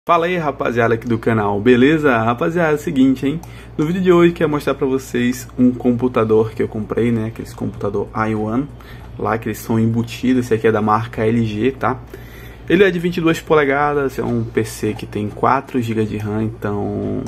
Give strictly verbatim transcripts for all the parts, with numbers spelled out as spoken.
Fala aí, rapaziada aqui do canal, beleza? Rapaziada, é o seguinte, hein? No vídeo de hoje quero mostrar pra vocês um computador que eu comprei, né? Aqueles computador i um, lá que eles são embutidos. Esse aqui é da marca L G, tá? Ele é de vinte e duas polegadas, é um P C que tem quatro gigas de RAM, então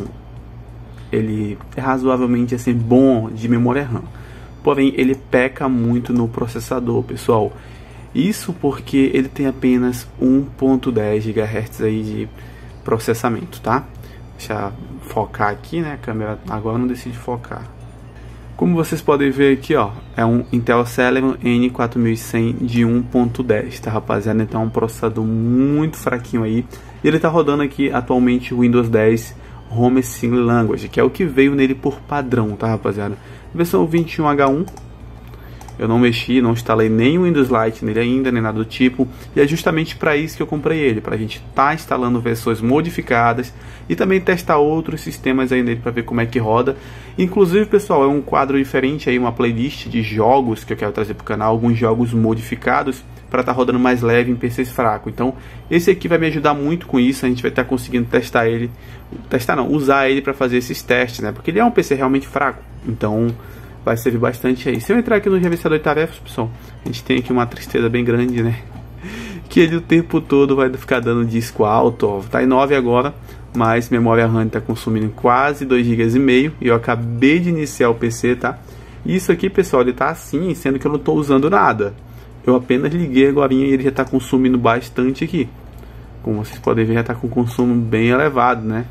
ele é razoavelmente assim bom de memória RAM. Porém, ele peca muito no processador, pessoal. Isso porque ele tem apenas um ponto dez gigahertz aí de processamento, tá? Deixa eu focar aqui, né? A câmera agora não decide focar. Como vocês podem ver aqui, ó, é um Intel Celeron N quatro mil e cem de um ponto dez, tá, rapaziada? Então é um processador muito fraquinho aí. E ele tá rodando aqui atualmente o Windows dez Home Single Language, que é o que veio nele por padrão, tá, rapaziada? Versão vinte e um H um. Eu não mexi, não instalei nem o Windows Lite nele ainda, nem nada do tipo. E é justamente para isso que eu comprei ele, para a gente estar tá instalando versões modificadas e também testar outros sistemas aí nele para ver como é que roda. Inclusive, pessoal, é um quadro diferente aí, uma playlist de jogos que eu quero trazer para o canal, alguns jogos modificados para estar tá rodando mais leve em P Cs fracos. Então, esse aqui vai me ajudar muito com isso. A gente vai estar tá conseguindo testar ele, testar não, usar ele para fazer esses testes, né? Porque ele é um P C realmente fraco. Então, vai servir bastante aí. Se eu entrar aqui no gerenciador de tarefas, pessoal, a gente tem aqui uma tristeza bem grande, né? Que ele o tempo todo vai ficar dando disco alto, ó. Tá em nove agora, mas memória RAM tá consumindo quase dois gigas e meio. E eu acabei de iniciar o P C, tá? Isso aqui, pessoal, ele tá assim, sendo que eu não tô usando nada. Eu apenas liguei agora e ele já tá consumindo bastante aqui. Como vocês podem ver, já tá com consumo bem elevado, né?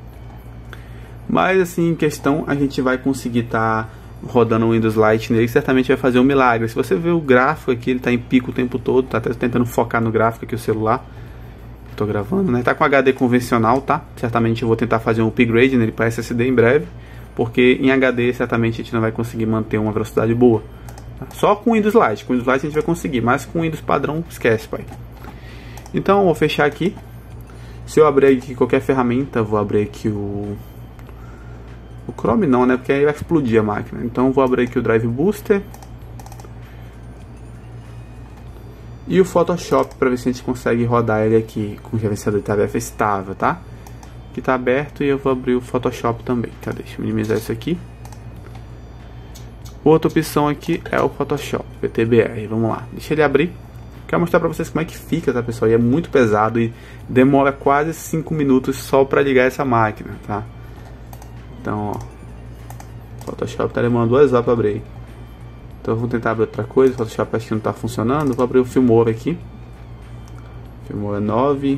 Mas assim, em questão, a gente vai conseguir tá rodando o Windows Lite nele, certamente vai fazer um milagre. Se você ver o gráfico aqui, ele está em pico o tempo todo, tá até tentando focar no gráfico aqui o celular. Estou gravando, né? Tá com H D convencional, tá? Certamente eu vou tentar fazer um upgrade nele para S S D em breve, porque em H D certamente a gente não vai conseguir manter uma velocidade boa. Tá? Só com o Windows Lite, com o Windows Lite a gente vai conseguir, mas com o Windows padrão, esquece, pai. Então eu vou fechar aqui. Se eu abrir aqui qualquer ferramenta, vou abrir aqui o O Chrome não, né? Porque aí vai explodir a máquina. Então vou abrir aqui o Drive Booster e o Photoshop para ver se a gente consegue rodar ele aqui com o gerenciador de tarefa estável, tá? Aqui tá aberto e eu vou abrir o Photoshop também. Tá? Deixa eu minimizar isso aqui. Outra opção aqui é o Photoshop P T B R. Vamos lá, deixa ele abrir. Quero mostrar para vocês como é que fica, tá, pessoal? E é muito pesado e demora quase cinco minutos só para ligar essa máquina, tá? Então, ó, o Photoshop tá demorando duas horas para abrir. Então, vou tentar abrir outra coisa. O Photoshop acho que não tá funcionando. Vou abrir o Filmora aqui. Filmora nove.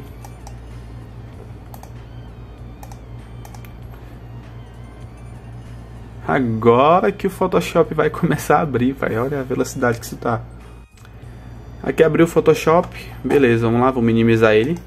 Agora que o Photoshop vai começar a abrir, pai. Olha a velocidade que isso tá. Aqui abriu o Photoshop. Beleza, vamos lá, vou minimizar ele.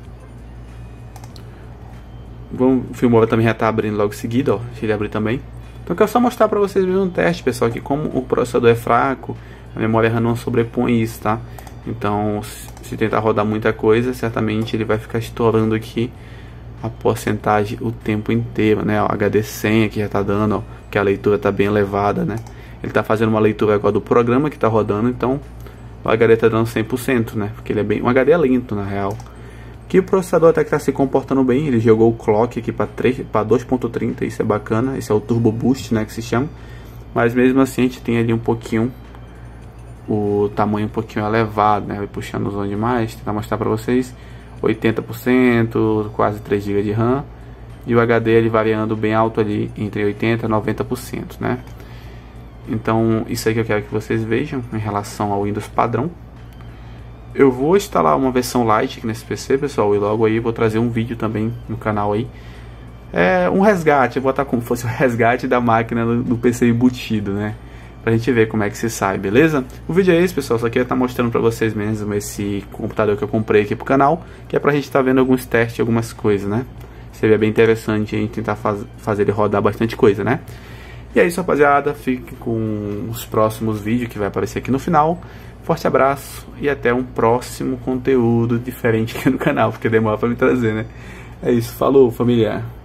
Bom, o Filmora também já está abrindo logo em seguida, ó. Deixa ele abrir também. Então eu quero só mostrar para vocês um teste, pessoal, que como o processador é fraco, a memória RAM não sobrepõe isso, tá? Então, se tentar rodar muita coisa, certamente ele vai ficar estourando aqui a porcentagem o tempo inteiro, né? O H D cem aqui já está dando, ó, que a leitura está bem elevada, né? Ele está fazendo uma leitura agora do programa que está rodando, então o H D está dando cem por cento, né? Porque ele é bem, um H D é lento, na real. Aqui o processador até que está se comportando bem, ele jogou o clock aqui para dois ponto trinta, isso é bacana, esse é o Turbo Boost, né, que se chama. Mas mesmo assim a gente tem ali um pouquinho, o tamanho um pouquinho elevado, né, vai puxando o zoom demais, tentar mostrar para vocês, oitenta por cento, quase três gigas de RAM, e o H D ele variando bem alto ali, entre oitenta por cento e noventa por cento, né. Então isso aí que eu quero que vocês vejam em relação ao Windows padrão. Eu vou instalar uma versão Lite aqui nesse P C, pessoal, e logo aí vou trazer um vídeo também no canal aí. É um resgate, eu vou botar como fosse o resgate da máquina do, do P C embutido, né? Pra gente ver como é que se sai, beleza? O vídeo é esse, pessoal, só queria estar mostrando pra vocês mesmo esse computador que eu comprei aqui pro canal, que é pra gente estar vendo alguns testes, algumas coisas, né? Seria bem interessante a gente tentar faz, fazer ele rodar bastante coisa, né? E é isso, rapaziada, fique com os próximos vídeos que vai aparecer aqui no final. Forte abraço e até um próximo conteúdo diferente aqui no canal, porque demora pra me trazer, né? É isso, falou, família!